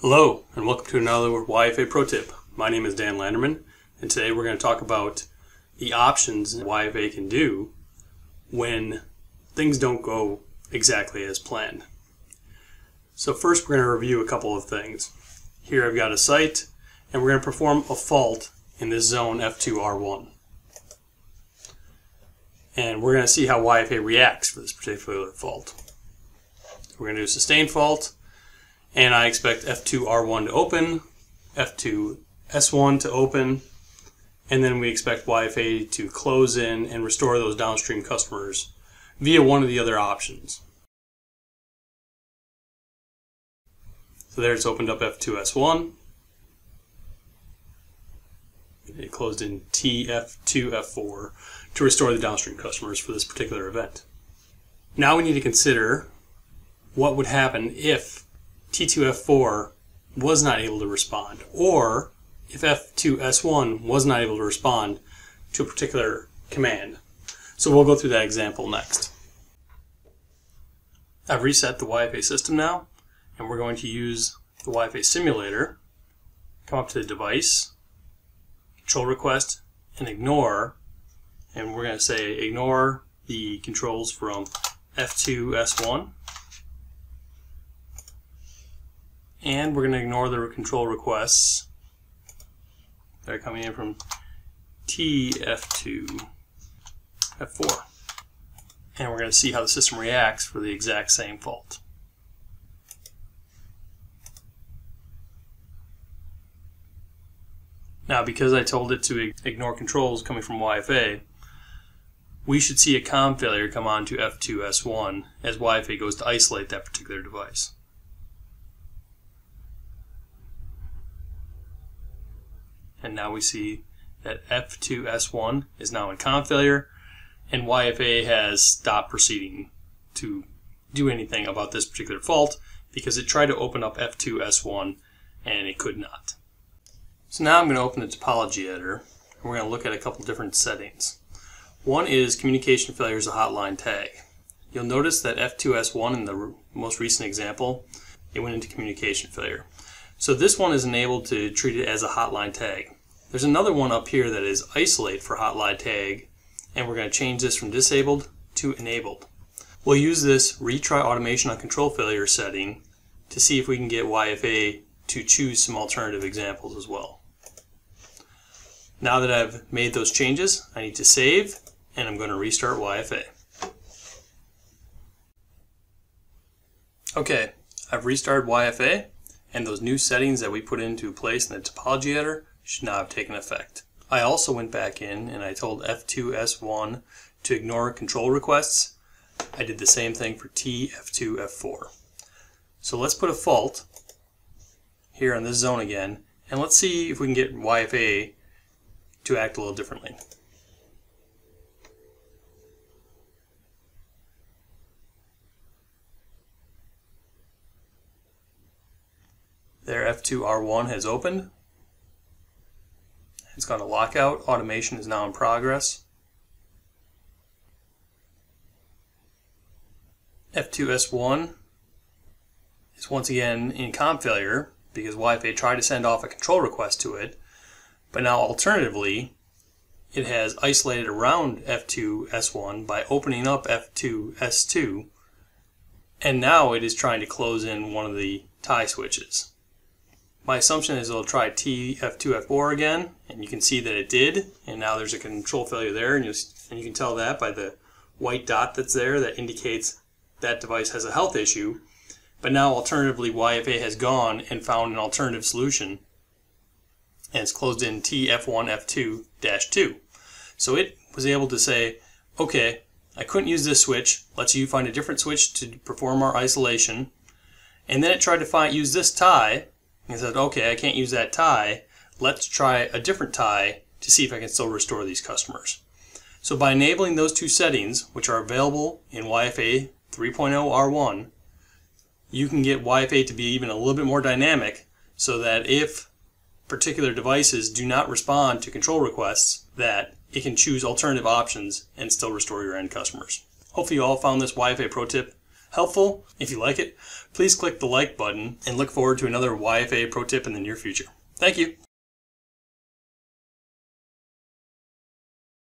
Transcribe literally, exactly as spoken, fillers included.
Hello, and welcome to another Y F A Pro Tip. My name is Dan Landerman, and today we're going to talk about the options Y F A can do when things don't go exactly as planned. So first we're going to review a couple of things. Here I've got a site, and we're going to perform a fault in this zone F two R one. And we're going to see how Y F A reacts for this particular fault. We're going to do a sustained fault, and I expect F two R one to open, F two S one to open, and then we expect Y F A to close in and restore those downstream customers via one of the other options. So there it's opened up F two S one. It closed in T F two F four to restore the downstream customers for this particular event. Now we need to consider what would happen if T two F four was not able to respond, or if F two S one was not able to respond to a particular command. So we'll go through that example next. I've reset the Y F A system now, and we're going to use the Y F A simulator, come up to the device, control request, and ignore, and we're going to say ignore the controls from F two S one. And we're going to ignore the control requests that are coming in from T F two F four. And we're going to see how the system reacts for the exact same fault. Now, because I told it to ignore controls coming from Y F A, we should see a COM failure come on to F two S one as Y F A goes to isolate that particular device. And now we see that F two S one is now in COM failure, and Y F A has stopped proceeding to do anything about this particular fault because it tried to open up F two S one and it could not. So now I'm going to open the topology editor, and we're going to look at a couple different settings. One is communication failure as a hotline tag. You'll notice that F two S one in the most recent example, it went into communication failure. So this one is enabled to treat it as a hotline tag. There's another one up here that is isolate for hotline tag, and we're going to change this from disabled to enabled. We'll use this retry automation on control failure setting to see if we can get Y F A to choose some alternative examples as well. Now that I've made those changes, I need to save, and I'm going to restart Y F A. Okay, I've restarted Y F A, and those new settings that we put into place in the topology editor should now have taken effect. I also went back in and I told F two S one to ignore control requests. I did the same thing for T F two F four. So let's put a fault here in this zone again, and let's see if we can get Y F A to act a little differently. There, F two R one has opened. It's gone to lockout. Automation is now in progress. F two S one is once again in COM failure because Y F A tried to send off a control request to it, but now alternatively it has isolated around F two S one by opening up F two S two, and now it is trying to close in one of the tie switches. My assumption is it'll try T F two F four again, and you can see that it did, and now there's a control failure there, and you, and you can tell that by the white dot that's there that indicates that device has a health issue. But now alternatively Y F A has gone and found an alternative solution, and it's closed in T F one F two dash two. So it was able to say, okay, I couldn't use this switch, let's you find a different switch to perform our isolation, and then it tried to find use this tie, and said, okay, I can't use that tie, let's try a different tie to see if I can still restore these customers. So by enabling those two settings, which are available in Y F A three point oh R one, you can get Y F A to be even a little bit more dynamic so that if particular devices do not respond to control requests, that it can choose alternative options and still restore your end customers. Hopefully you all found this Y F A pro tip helpful. If you like it, please click the like button and look forward to another Y F A pro tip in the near future. Thank you.